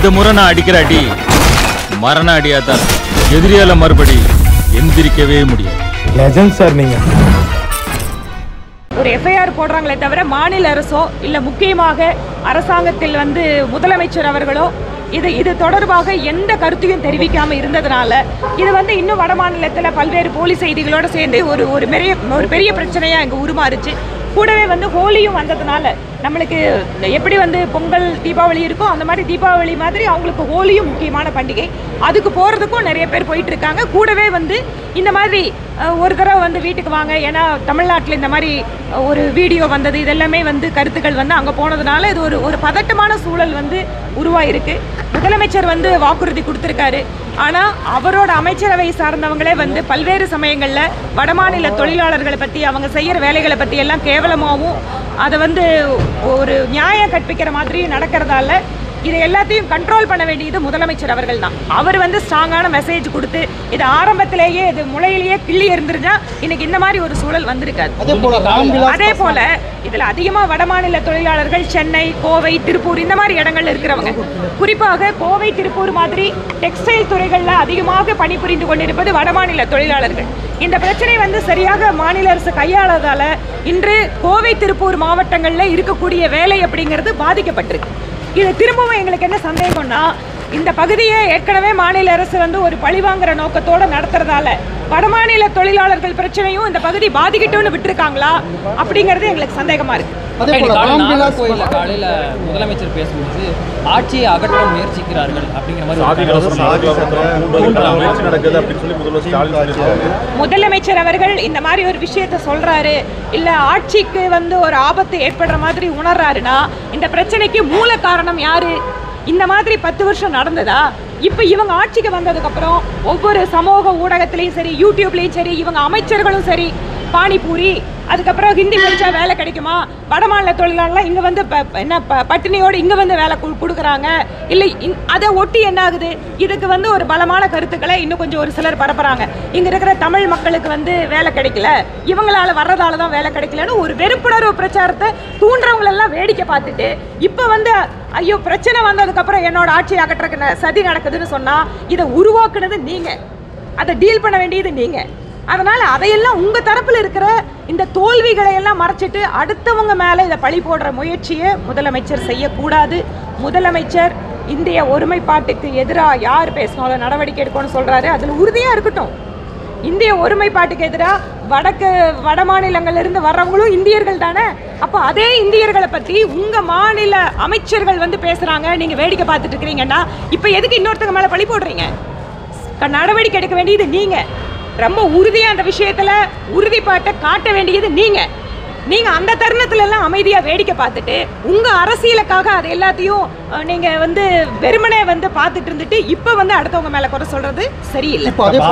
இந்த முறை நான் அடிக்கிற அடி மரண அடியாதான். எதிரியால மறுபடி எந்திரிக்கவே முடியாது. லெஜண்ட் சார் நீங்க. ஒரு எஃப்ஐஆர் போடுறாங்களே தவிர மாநில அரசோ இல்ல முக்கியமாக அரசாங்கத்தில் முதலமைச்சர் அவர்களோ இது தொடர்பாக எந்த கருத்தையும் தெரிவிக்காம இருந்ததனால இது இன்னும் வட மாநிலத்தில் பல்வேறு போலி செய்திகளோடு சேர்ந்து ஒரு பெரிய பிரச்சனையா இங்க உருமாறுச்சு. கூடவே ஹோலியும் வந்ததுனால நம்மளுக்கு எப்படி பொங்கல் தீபாவளி இருக்கோ அந்த மாதிரி தீபாவளி மாதிரி அவங்களுக்கு ஹோலியும் முக்கியமான பண்டிகை. அதுக்கு போகிறதுக்கும் நிறைய பேர் போயிட்டு இருக்காங்க. கூடவே இந்த மாதிரி ஒரு தடவை வீட்டுக்கு வாங்க, ஏன்னா தமிழ்நாட்டில் இந்த மாதிரி ஒரு வீடியோ வந்தது, இதெல்லாமே கருத்துக்கள் அங்கே போனதுனால இது ஒரு பதட்டமான சூழல் உருவாயிருக்கு. முதலமைச்சர் வாக்குறுதி கொடுத்துருக்காரு. ஆனால் அவரோட அமைச்சரவை சார்ந்தவங்களே பல்வேறு சமயங்களில் வடமாநில தொழிலாளர்களை பற்றி அவங்க செய்கிற வேலைகளை பற்றி எல்லாம் கேவலமாகவும் அதை ஒரு நியாயம் கற்பிக்கிற மாதிரி நடக்கிறதால இதை எல்லாத்தையும் கண்ட்ரோல் பண்ண வேண்டியது முதலமைச்சர் அவர்கள் தான். அவர் ஸ்ட்ராங்கான மெசேஜ் கொடுத்து இது ஆரம்பத்திலேயே இது முளையிலேயே கிள்ளி இருந்துருந்தா இன்னைக்கு இந்த மாதிரி ஒரு சூழல் வந்திருக்காது. அதே போல இதில் அதிகமாக வடமாநில தொழிலாளர்கள் சென்னை, கோவை, திருப்பூர் இந்த மாதிரி இடங்கள்ல இருக்கிறவங்க, குறிப்பாக கோவை, திருப்பூர் மாதிரி டெக்ஸ்டைல் துறைகளில் அதிகமாக பணிபுரிந்து கொண்டிருப்பது வடமாநில தொழிலாளர்கள். இந்த பிரச்சனை சரியாக மாநில அரசு கையாளதால இன்று கோவை, திருப்பூர் மாவட்டங்களில் இருக்கக்கூடிய வேலை அப்படிங்கிறது பாதிக்கப்பட்டிருக்கு. இது திரும்பவும் எங்களுக்கு என்ன சந்தேகம்னா, இந்த பகுதியை ஏற்கனவே மாநில அரசு ஒரு பழிவாங்கிற நோக்கத்தோட நடத்துறதால வடமாநில தொழிலாளர்கள் பிரச்சனையும் இந்த பகுதி பாதிக்கட்டும்னு விட்டுருக்காங்களா அப்படிங்கிறது எங்களுக்கு சந்தேகமா இருக்கு. கோயிலில் காலையில் முதலமைச்சர் பேசும்போது ஆட்சியை அகற்ற முயற்சிக்கிறார்கள் அப்படிங்கிற மாதிரி முதலமைச்சர் அவர்கள் இந்த மாதிரி ஒரு விஷயத்த சொல்றாரு, இல்ல ஆட்சிக்கு ஒரு ஆபத்து ஏற்படுற மாதிரி உணர்றாருன்னா இந்த பிரச்சனைக்கு மூல காரணம் யாரு? இந்த மாதிரி 10 வருஷம் நடந்ததா? இப்போ இவங்க ஆட்சிக்கு வந்ததுக்கு அப்புறம் ஒவ்வொரு சமூக ஊடகத்திலையும் சரி, யூடியூப்லையும் சரி, இவங்க அமைச்சர்களும் சரி, பானிபூரி, அதுக்கப்புறம் ஹிந்தி படித்தா வேலை கிடைக்குமா, வடமாநில தொழிலாளர்லாம் இங்கே என்ன பட்டினியோடு இங்கே வேலை கொடுக்குறாங்க இல்லை, அதை ஒட்டி என்ன ஆகுது? இதுக்கு ஒரு பலமான கருத்துக்களை இன்னும் கொஞ்சம் ஒரு சிலர் பரப்புறாங்க. இங்கே இருக்கிற தமிழ் மக்களுக்கு வேலை கிடைக்கல, இவங்களால வர்றதால தான் வேலை கிடைக்கலன்னு ஒரு வெறுப்புணர்வு பிரச்சாரத்தை தூண்டுறவங்களெல்லாம் வேடிக்கை பார்த்துட்டு இப்போ ஐயோ பிரச்சனை வந்ததுக்கப்புறம் என்னோட ஆட்சி அகற்றக்கு சதி நடக்குதுன்னு சொன்னால் இதை உருவாக்குனது நீங்கள், அதை டீல் பண்ண வேண்டியது நீங்கள். அதனால் அதையெல்லாம் உங்கள் தரப்பில் இருக்கிற இந்த தோல்விகளை எல்லாம் மறைச்சிட்டு அடுத்தவங்க மேலே இதை பழி போடுற முயற்சியை முதலமைச்சர் செய்யக்கூடாது. முதலமைச்சர் இந்திய ஒருமைப்பாட்டுக்கு எதிராக யார் பேசினாலும் நடவடிக்கை எடுக்கணும்னு சொல்கிறாரு, அதில் உறுதியாக இருக்கட்டும். இந்திய ஒருமைப்பாட்டுக்கு எதிராக வட மாநிலங்கள்லேருந்து வர்றவங்களும் இந்தியர்கள் தானே. அப்போ அதே இந்தியர்களை பற்றி உங்கள் மாநில அமைச்சர்கள் பேசுகிறாங்க, நீங்கள் வேடிக்கை பார்த்துட்டு இருக்கிறீங்கன்னா இப்போ எதுக்கு இன்னொருத்தங்க மேலே பழி போடுறீங்க? நடவடிக்கை எடுக்க வேண்டியது நீங்கள். ரொம்ப உறுதியாக அந்த விஷயத்தில் உறுதிப்பாட்டை காட்ட வேண்டியது நீங்கள். அந்த தருணத்துலலாம் அமைதியாக வேடிக்கை பார்த்துட்டு உங்கள் அரசியலுக்காக அது எல்லாத்தையும் நீங்கள் வெறுமனே பார்த்துட்டு இருந்துட்டு இப்போ அடுத்தவங்க மேலே குறை சொல்கிறது சரியில்லை.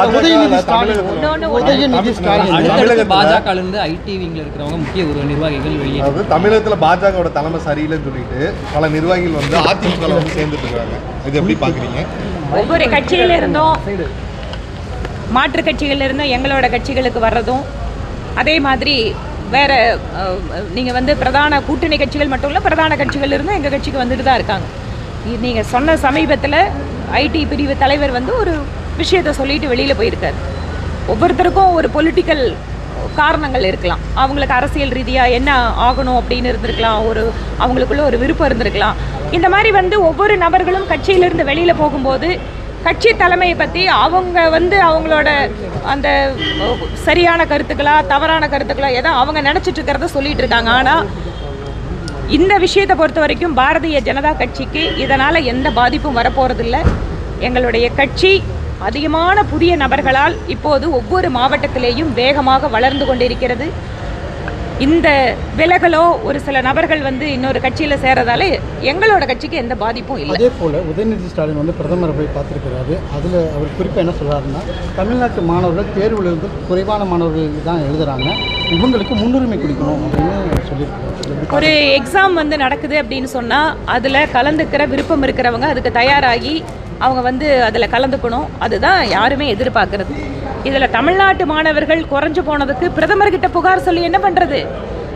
பாஜகலேருந்து ஐடி விங்கில் இருக்கிறவங்க முக்கிய ஒரு நிர்வாகிகள் வெளியே, தமிழகத்தில் பாஜகவோட தலைமை சரியில்லைன்னு சொல்லிட்டு பல நிர்வாகிகள் அதிமுக சேர்ந்துட்டு இருக்காங்க. இது எப்படி பார்க்குறீங்க? ஒவ்வொரு கட்சியில இருந்தும் மாற்று கட்சிகள் இருந்தும் எங்களோட கட்சிகளுக்கு வர்றதும், அதே மாதிரி வேறு நீங்கள் பிரதான கூட்டணி கட்சிகள் மட்டும் இல்லை, பிரதான கட்சிகள் இருந்தும் எங்கள் கட்சிக்கு வந்துட்டு தான் இருக்காங்க. நீங்கள் சொன்ன சமீபத்தில் ஐடி பிரிவு தலைவர் ஒரு விஷயத்தை சொல்லிட்டு வெளியில் போயிருக்காரு. ஒவ்வொருத்தருக்கும் ஒரு பொலிட்டிக்கல் காரணங்கள் இருக்கலாம், அவங்களுக்கு அரசியல் ரீதியாக என்ன ஆகணும் அப்படின்னு இருந்திருக்கலாம், அவங்களுக்குள்ள ஒரு விருப்பம் இருந்திருக்கலாம். இந்த மாதிரி ஒவ்வொரு நபர்களும் கட்சியிலிருந்து வெளியில் போகும்போது கட்சி தலைமையை பற்றி அவங்க அவங்களோட அந்த சரியான கருத்துக்களா தவறான கருத்துக்களா ஏதோ அவங்க நினச்சிட்டு இருக்கிறத சொல்லிட்டு இருக்காங்க. ஆனால் இந்த விஷயத்தை பொறுத்த வரைக்கும் பாரதிய ஜனதா கட்சிக்கு இதனால் எந்த பாதிப்பும் வரப்போகிறதில்லை. எங்களுடைய கட்சி அதிகமான புதிய நபர்களால் இப்போது ஒவ்வொரு மாவட்டத்திலேயும் வேகமாக வளர்ந்து கொண்டிருக்கிறது. இந்த விலகலோ ஒரு சில நபர்கள் இன்னொரு கட்சியில் சேரதால எங்களோட கட்சிக்கு எந்த பாதிப்பும் இல்லை. அதே போல் உதயநிதி ஸ்டாலின் பிரதமரை போய் பார்த்துருக்கிறாரு. அதில் அவர் குறிப்பாக என்ன சொல்கிறாருன்னா, தமிழ்நாட்டு மாணவர்கள் தேர்வில் இருந்து குறைவான மாணவர்கள் தான் எழுதுகிறாங்க, இவங்களுக்கு முன்னுரிமை கொடுக்கணும் அப்படின்னு சொல்லியிருக்காரு. ஒரு எக்ஸாம் நடக்குது அப்படின்னு சொன்னால் அதில் கலந்துக்கிற விருப்பம் இருக்கிறவங்க அதுக்கு தயாராகி அவங்க அதில் கலந்துக்கணும். அதுதான் யாருமே எதிர்பார்க்கறது. இதில் தமிழ்நாட்டு மாணவர்கள் குறைஞ்சு போனதுக்கு பிரதமர்கிட்ட புகார் சொல்லி என்ன பண்ணுறது?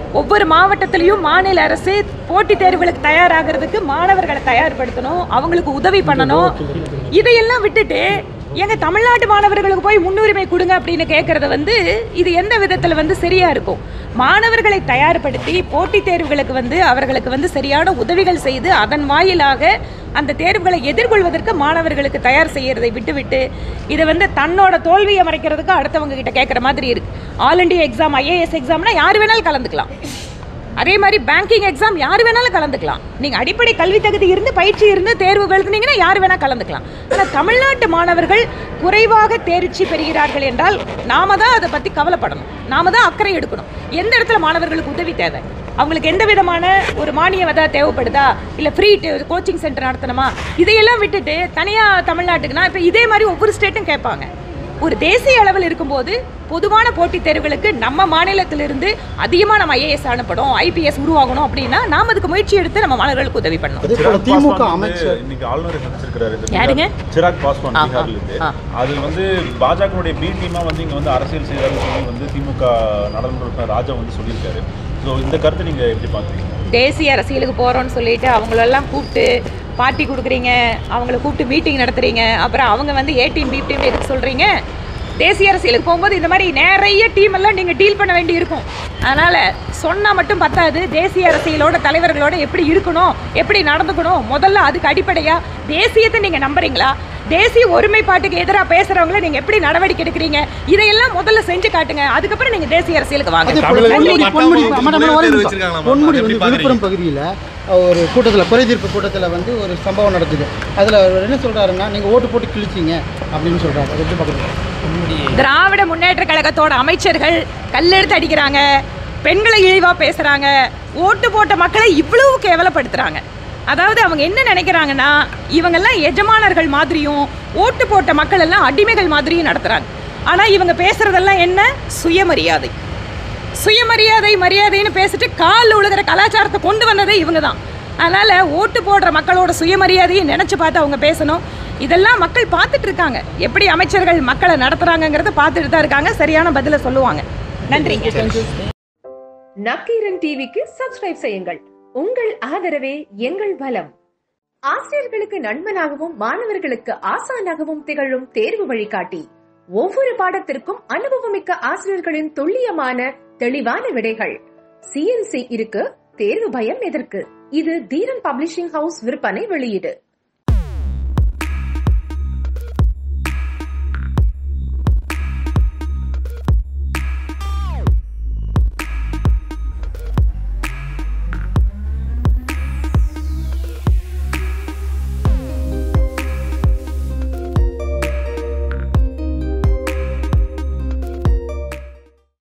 ஒவ்வொரு மாவட்டத்திலையும் மாநில அரசு போட்டித் தேர்வுகளுக்கு தயாராகிறதுக்கு மாணவர்களை தயார்படுத்தணும், அவங்களுக்கு உதவி பண்ணணும். இதையெல்லாம் விட்டுட்டு எங்க தமிழ்நாட்டு மாணவர்களுக்கு போய் முன்னுரிமை கொடுங்க அப்படின்னு கேட்கறது வந்து இது எந்த விதத்தில் வந்து சரியா இருக்கும்? மாணவர்களை தயார்படுத்தி போட்டித் தேர்வுகளுக்கு வந்து அவர்களுக்கு வந்து சரியான உதவிகள் செய்து அதன் வாயிலாக அந்த தேர்வுகளை எதிர்கொள்வதற்கு மாணவர்களுக்கு தயார் செய்யறதை விட்டுவிட்டு இதை வந்து தன்னோட தோல்வியை மறைக்கிறதுக்கு அடுத்தவங்க கிட்ட கேட்குற மாதிரி இருக்கு. ஆல் இண்டியா எக்ஸாம், ஐஏஎஸ் எக்ஸாம்னா யார் வேணாலும் கலந்துக்கலாம். அதே மாதிரி பேங்கிங் எக்ஸாம் யார் வேணாலும் கலந்துக்கலாம். நீங்கள் அடிப்படை கல்வி தகுதி இருந்து பயிற்சி இருந்து தேர்வு எழுதுனீங்கன்னா யார் வேணால் கலந்துக்கலாம். ஆனால் தமிழ்நாட்டு மாணவர்கள் குறைவாக தேர்ச்சி பெறுகிறார்கள் என்றால் நாம தான் அதை பற்றி கவலைப்படணும், நாம தான் அக்கறை எடுக்கணும். எந்த இடத்துல மாணவர்களுக்கு உதவி தேவை, அவங்களுக்கு எந்த விதமான ஒரு மானியம் ஏதாவது தேவைப்படுதா, இல்லை ஃப்ரீ கோச்சிங் சென்டர் நடத்தணுமா, இதையெல்லாம் விட்டுட்டு தனியாக தமிழ்நாட்டுக்குன்னா இப்போ இதே மாதிரி ஒவ்வொரு ஸ்டேட்டும் கேட்பாங்க. ஒரு தேசிய அளவில் இருக்கும்போது பொதுவான போட்டித் தேர்வுகளுக்கு நம்ம மாநிலத்திலிருந்து அதிகமாக நம்ம ஐஏஎஸ் அனுப்பணும், ஐபிஎஸ் உருவாகணும் அப்படின்னா நாம் அதுக்கு முயற்சி எடுத்து நம்ம மாணவர்களுக்கு உதவி பண்ணணும். திமுக அமைச்சர் இன்னைக்கு ஆளுநரை சந்திச்சிருக்காரு. யாருங்க? சிராக் பாஸ்வான் பீகார்ல இருந்து. அது வந்து பாஜகவுடைய பி டீமா வந்து இங்க வந்து அரசியல் செய்யறாருன்னு சொல்லி வந்து திமுக நாடாளுமன்ற ராஜா வந்து சொல்லியிருக்காரு. ஸோ இந்த கருத்தை நீங்க எப்படி பாக்குறீங்க? தேசிய அரசியலுக்கு போறோம்னு சொல்லிட்டு அவங்களெல்லாம் கூப்பிட்டு பார்ட்டி கொடுக்குறீங்க, அவங்கள கூப்பிட்டு மீட்டிங் நடத்துறீங்க, அப்புறம் அவங்க வந்து ஏ டீம் பி டீம் எதுக்கு சொல்றீங்க? தேசிய அரசியலுக்கு போகும்போது இந்த மாதிரி நிறைய டீம் எல்லாம் நீங்கள் டீல் பண்ண வேண்டி இருக்கும். அதனால் சொன்னால் மட்டும் பத்தாது, தேசிய அரசியலோட தலைவர்களோட எப்படி இருக்கணும், எப்படி நடந்துக்கணும், முதல்ல அதுக்கு அடிப்படையாக தேசியத்தை நீங்கள் நம்புறீங்களா, தேசிய ஒருமைப்பாட்டுக்கு எதிராக பேசுகிறவங்கள நீங்கள் எப்படி நடவடிக்கை எடுக்கிறீங்க, இதையெல்லாம் முதல்ல செஞ்சு காட்டுங்க. அதுக்கப்புறம் நீங்கள் தேசிய அரசியலுக்கு வாங்க. விழுப்புரம் பகுதியில் ஒரு கூட்டத்தில் குறைதீர்ப்பு கூட்டத்தில் வந்து ஒரு சம்பவம் நடக்குது. அதில் என்ன சொல்கிறாருன்னா, நீங்கள் ஓட்டு போட்டு கிழிச்சிங்க அப்படின்னு சொல்கிறாரு. அதை எப்படி பார்க்குறீங்க? திராவிட முன்னேற்ற கழகத்தோட அமைச்சர்கள் கல்லெடுத்து அடிக்கிறாங்க, பெண்களை இழிவாக பேசுகிறாங்க, ஓட்டு போட்ட மக்களை இவ்வளவு கேவலப்படுத்துகிறாங்க. அதாவது அவங்க என்ன நினைக்கிறாங்கன்னா, இவங்கெல்லாம் எஜமானர்கள் மாதிரியும் ஓட்டு போட்ட மக்கள் எல்லாம் அடிமைகள் மாதிரியும் நடத்துகிறாங்க. ஆனால் இவங்க பேசுகிறதெல்லாம் என்ன? சுயமரியாதை, சுயமரியாதை மரியாதைன்னு பேசிட்டு கால் உழுகிற கலாச்சாரத்தை கொண்டு வந்ததே இவங்க தான். அதனால் ஓட்டு போடுற மக்களோட சுயமரியாதையை நினச்சி பார்த்து அவங்க பேசணும். இதெல்லாம் மக்கள் பார்த்துட்டு இருக்காங்க, எப்படி அமைச்சர்கள் மக்களை நடத்துகிறாங்கங்கிறத பார்த்துட்டு தான் இருக்காங்க. சரியான பதிலை சொல்லுவாங்க. நன்றி. நக்கீரன் டிவிக்கு சப்ஸ்கிரைப் செய்யுங்கள். உங்கள் ஆதரவே எங்கள் பலம். ஆசிரியர்களுக்கு நண்பனாகவும் மாணவர்களுக்கு ஆசானாகவும் திகழும் தேர்வு வழிகாட்டி. ஒவ்வொரு பாடத்திற்கும் அனுபவமிக்க ஆசிரியர்களின் துல்லியமான தெளிவான விடைகள். CNC இருக்கு, தேர்வு பயம் எதற்கு? இது தீரன் பப்ளிஷிங் ஹவுஸ் விற்பனை வெளியீடு.